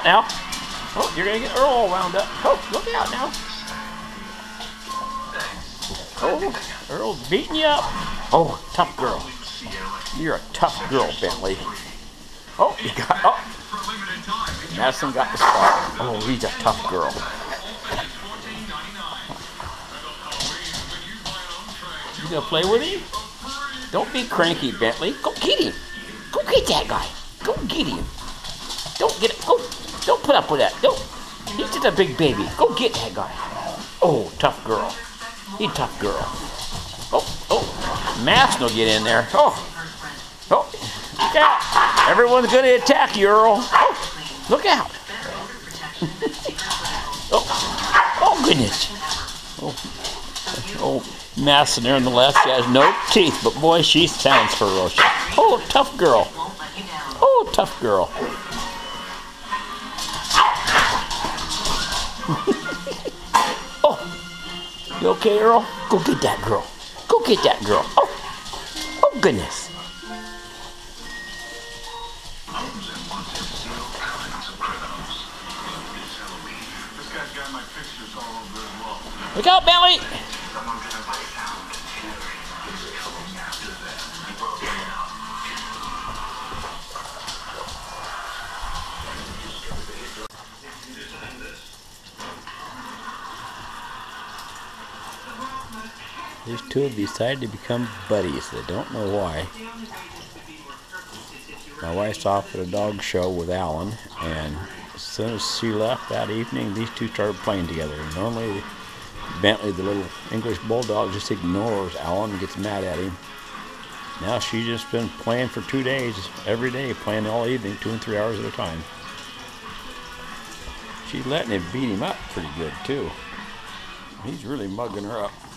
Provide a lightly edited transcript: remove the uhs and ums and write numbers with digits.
Now. Oh, you're gonna get Earl all wound up. Oh, look out now. Oh, Earl's beating you up. Oh, tough girl. You're a tough girl, Bentley. Oh, you got. Oh, Madison got the spot. Oh, he's a tough girl. You gonna play with him? Don't be cranky, Bentley. Go get him. Go get that guy. Go get him. Don't get it. Go. Don't put up with that. Don't. He's just a big baby. Go get that guy. Oh, tough girl. He's a tough girl. Oh. Madison will get in there. Oh. Look out. Everyone's gonna attack you, Earl. Oh. Look out. Oh, goodness. Oh, Madison there on the left. She has no teeth, but boy, she sounds ferocious. Oh, tough girl. Oh, tough girl. Oh, you okay, Earl? Go get that girl. Go get that girl. Oh, goodness. Look out, Bentley! These two have decided to become buddies. They don't know why. My wife's off at a dog show with Alan, and as soon as she left that evening, these two started playing together. Normally, Bentley, the little English bulldog, just ignores Alan and gets mad at him. Now she's just been playing for 2 days, every day, playing all evening, 2 and 3 hours at a time. She's letting him beat him up pretty good, too. He's really mugging her up.